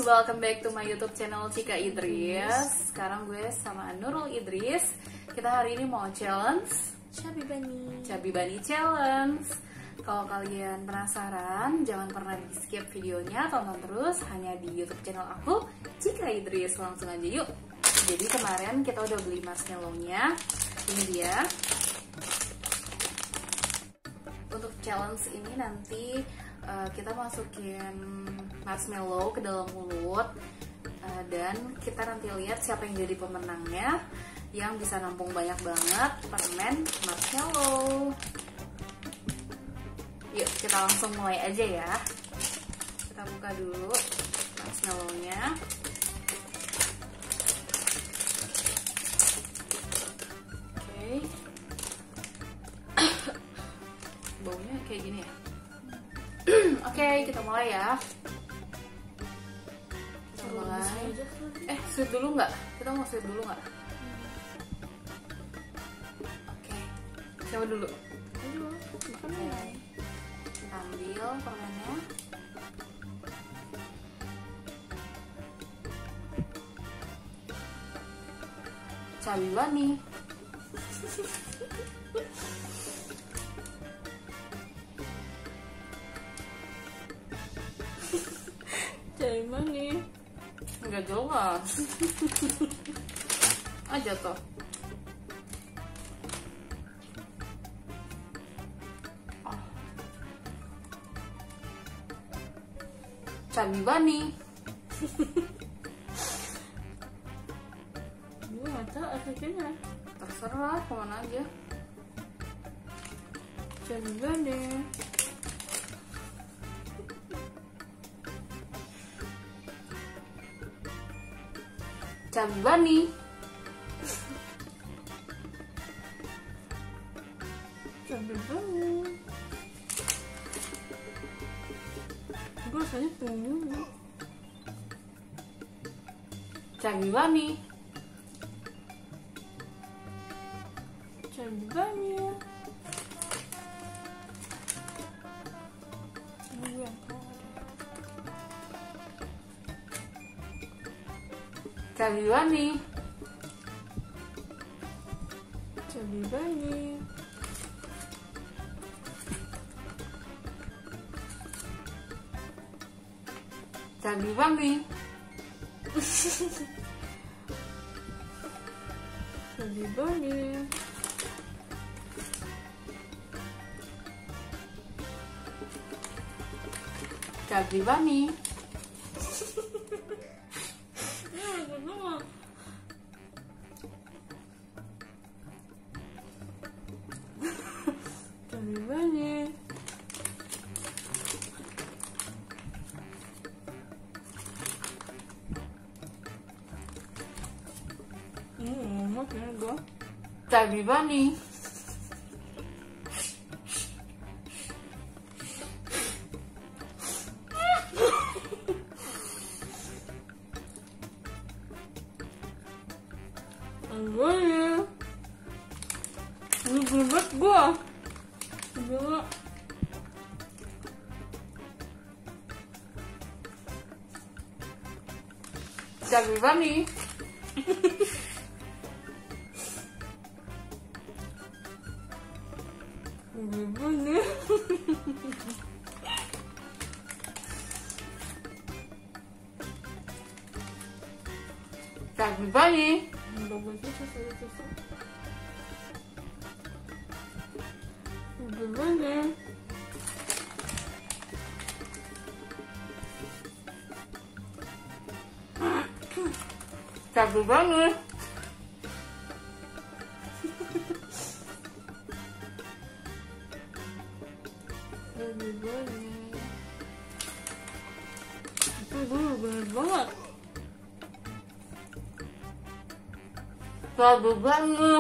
welcome back to my YouTube channel Cika Idris. Sekarang gue sama Nurul Idris. Kita hari ini mau challenge Chubby Bunny Challenge. Kalau kalian penasaran, jangan pernah di skip videonya, tonton terus hanya di YouTube channel aku Cika Idris. Langsung aja yuk. Jadi kemarin kita udah beli marshmallow-nya. Ini dia. Untuk challenge ini nanti kita masukin marshmallow ke dalam mulut dan kita nanti lihat siapa yang jadi pemenangnya yang bisa nampung banyak banget permen marshmallow. Yuk kita langsung mulai aja ya. Kita buka dulu marshmallow-nya. Oke. Baunya kayak gini ya. Oke, kita mulai ya. Kita mulai. Sweet dulu nggak? Kita mau sweet dulu nggak? Oke. Coba dulu. Oke. Ambil permennya. Chubby Bunny. Chubby Bunny Nggak jelas. Aja toh. Chubby Bunny. gue nggak tahu efeknya. Terserah kemana aja. Chubby Bunny. Chubby Bunny. Chubby Bunny. Gue rasanya pengen juga. Chubby Bunny. Chubby Bunny. Chubby Bunny. Chubby Bunny. Chubby Bunny. Chubby Bunny. Chubby Bunny. Chubby Bunny. Makan gue. Chubby Bunny. Gue ini berat gue. Gila. Chubby Bunny. Chubby Bunny. Chubby Bunny. Bagusnya susah. Chubby Bunny. Chubby Bunny. Chubby Bunny. Itu dulu bener banget. Chubby Bunny.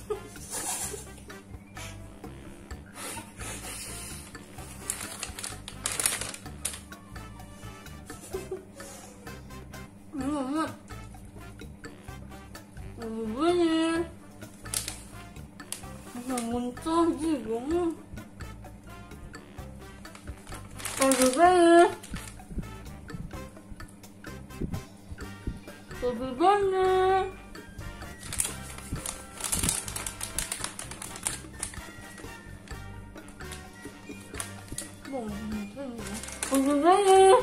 Chubby Bunny. Muntah juga. Chubby Bunny. Lebih banyak. Lebih banyak.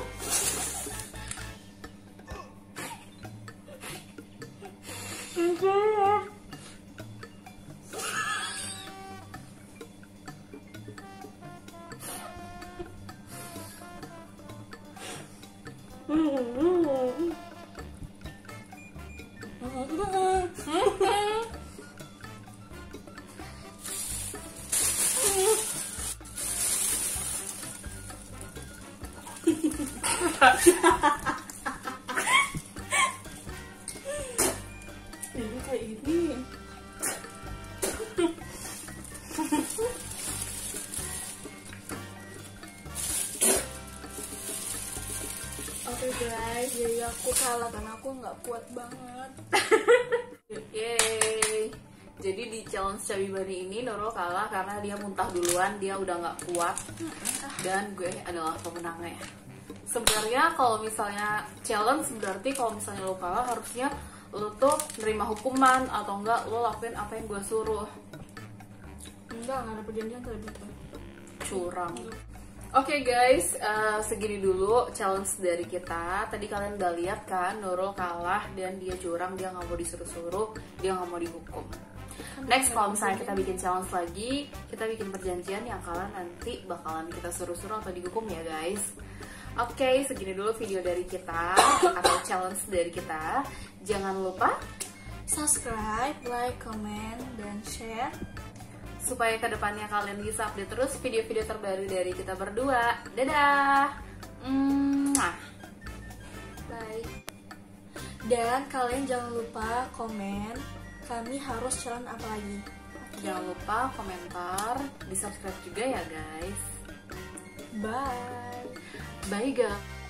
Ini kayak ini. Oke guys, jadi aku kalah karena aku nggak kuat banget. Yeay. Jadi di challenge Chubby Bunny ini Nurul kalah karena dia muntah duluan, dia udah nggak kuat, dan gue adalah pemenangnya. Sebenarnya kalau misalnya challenge berarti kalau misalnya lo kalah harusnya lo tuh nerima hukuman atau enggak lo lakuin apa yang gue suruh. Enggak ada perjanjian tadi tuh. Curang. Oke guys, segini dulu challenge dari kita. Tadi kalian udah lihat kan, Nurul kalah dan dia curang, dia nggak mau disuruh-suruh, dia nggak mau dihukum. Next kalau misalnya kita bikin challenge lagi, kita bikin perjanjian yang kalah nanti bakalan kita suruh-suruh atau dihukum ya guys. Oke, segini dulu video dari kita atau challenge dari kita. Jangan lupa Subscribe, like, comment, dan share supaya kedepannya kalian bisa update terus video-video terbaru dari kita berdua. Dadah. Bye. Dan kalian jangan lupa komen kami harus challenge apa lagi. Jangan lupa komentar, di subscribe juga ya guys. Bye. Bye guys.